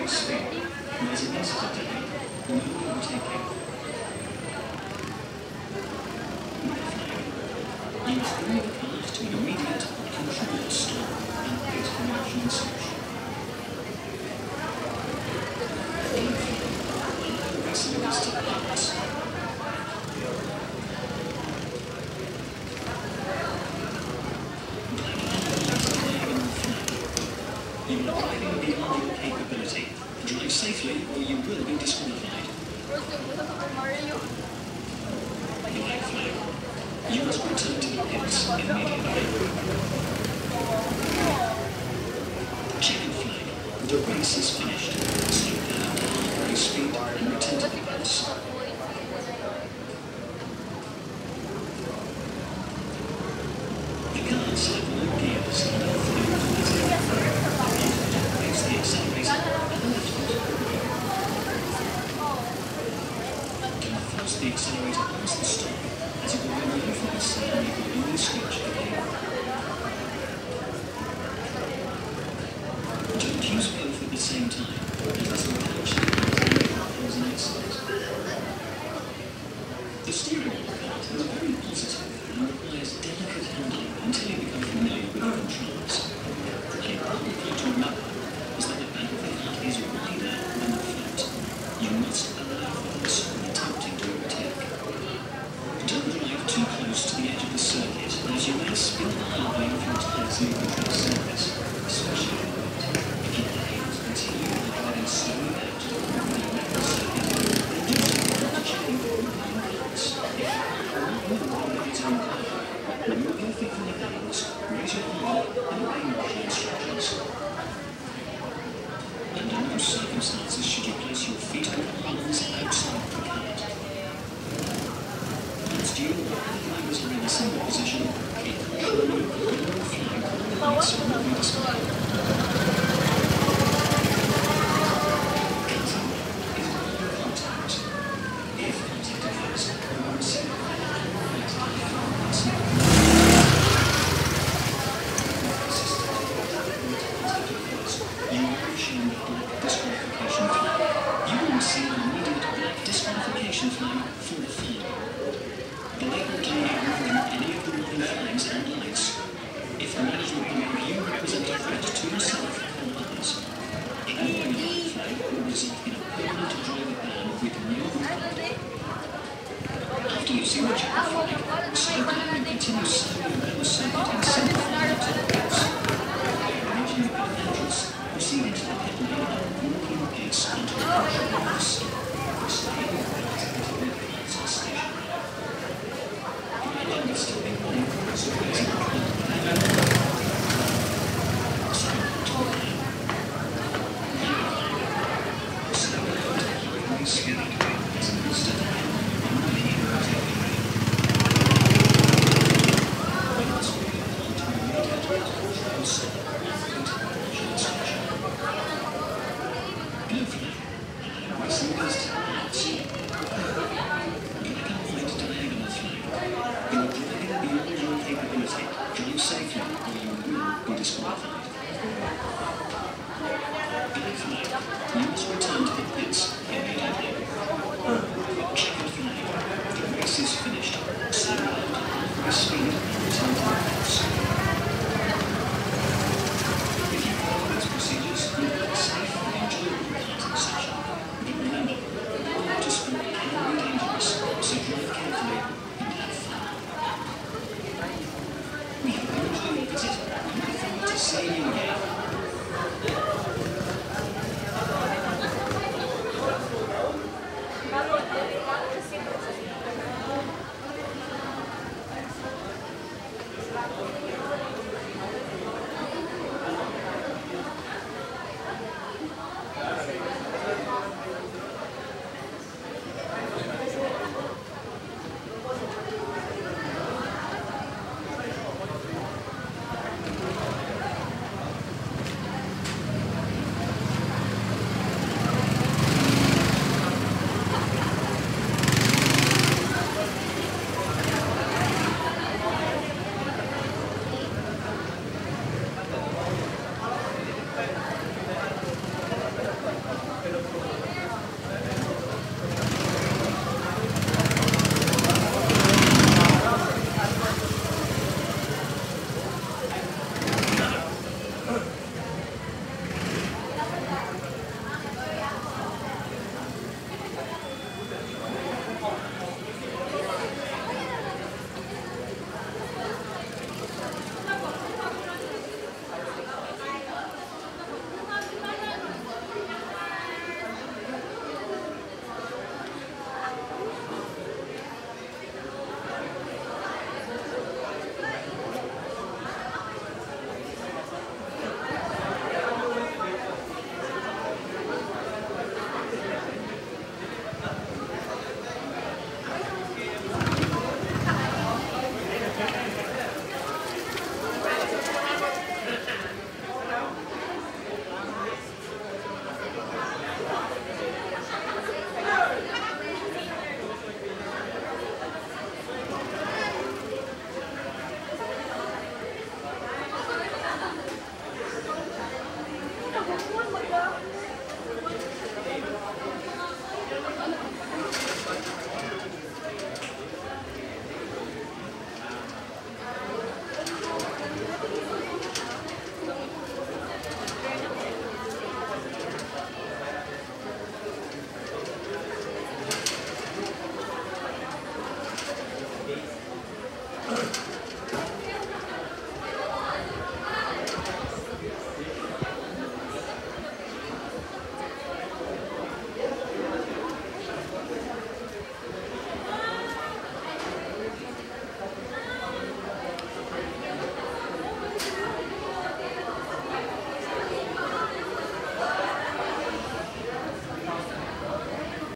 speed. There's an incident ahead. No overtaking. Use all the cars to an immediate controlled stop and wait for marshal inspection. Allow passengers to pass. You are driving beyond your capability. Drive safely or you will be disqualified. White flag. You must return to the pits immediately. Checkered flag. The race is finished. Slow down to halfway speed and return to the pits. The cars have no gears and are fully automatic. Raise the accelerator and left foot. Don't force the accelerator past the stop, as it will remove from the side and you will only scratch the gear. Don't use both at the same time, as the pouch cause an accident. The steering of the cart is very positive and requires delicate handling until you become familiar with the controls. An important point to remember is that the back of the cart is wider than the front. You must allow for this when attempting to overtake. Don't drive too close to the edge of the circuit, as you may spin the highway if your tires leave the track surface, especially at night. If you behave to continue driving slowly out to the metal circuit, then do take to checking for moving parts. If you cannot move on its own car, remove your feet from the pedals, raise your arm, and obey marshal instructions. Under no circumstances should you place your feet or arms outside the cart. Once due, the drivers are in a single position, keep caution and yellow flag on the lights will be displayed. Cutting is no contact. If contact occurs, you will receive a right you will be shown a black disqualification flag. You will receive an immediate black disqualification flag for the fine. Blatantly ignoring any of the warning flags and lights. If the management believe you represent a threat to yourself or others, ignoring a black flag will result in a permanent driver ban with no refund. After you see the checkered flag, slow down and continue slowly around the circuit in single file to the pits. Reaching the pit entrance, proceed into the pit lane and walk your pace onto the control of the stop. Stay in the pit until the carts are stationary. The engine is still being running, so please control the back. Slow down to the line. Slow down to highway speed as an instant ahead on the main overtaking lane. You must be able to immediate control stop and wait for marshal inspection. Blue flag. Allow passengers to pass. Black and white diagonal flag. You are driving beyond your capability. Drive safely or you will be disqualified. Black flag. You must return to the pits immediately. Checkered flag. The race is finished. Slow down to halfway speed and return to the pits. If you follow these procedures, you will have a safe and enjoyable karting session. But remember, all motorsport can be dangerous, so drive carefully and have fun. We hope you enjoy your visit and look forward to seeing you again.